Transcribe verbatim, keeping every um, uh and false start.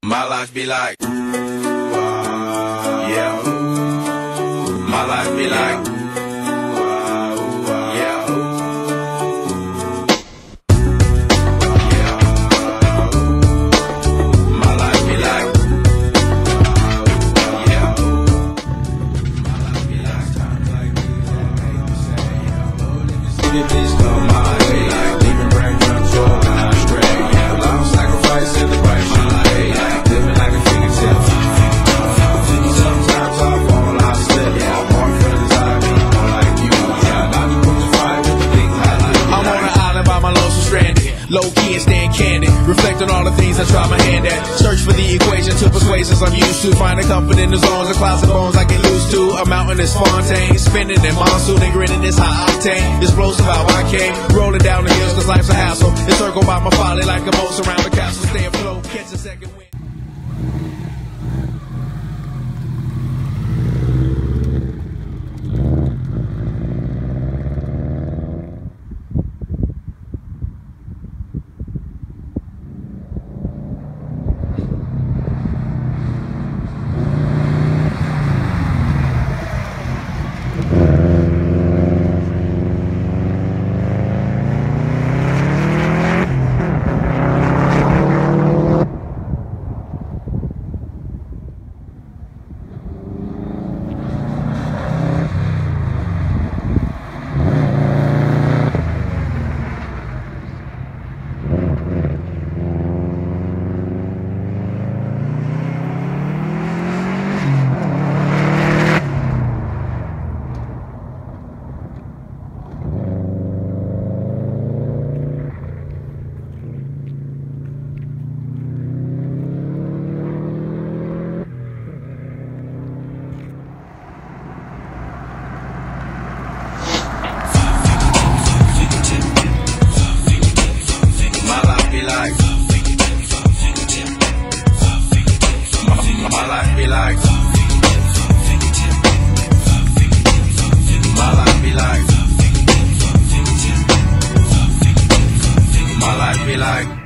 My life be like, ooh, uh, yeah. My life be like, ooh, uh, ooh, uh, yeah. Yeah. My life be like, ooh, uh, yeah. My life be like times like these. See the bitch come my way, like leaving brain control when I stray. Yeah, long sacrifice in the price. My life. Living like a fingertip. Sometimes I fall, I slip. Yeah, I'm more for the time, more like you. Yeah, not to put the fire with the big highlight. I'm on an island by my lonesome stranded. Low key and staying candid. Reflect on all the things I try my hand at. Search for the equation to persuasions I'm used to. Finding comfort in the zones of clouds and bones I get loose to. A mountain is Fontaine. Spinning in monsoon and grinning is high octane. Explosive how I came. Rolling down the hills cause life's a hassle. Encircled by my folly like a moat around the castle. Stay afloat, catch a second wind. My life be like, my life be like, my life be like.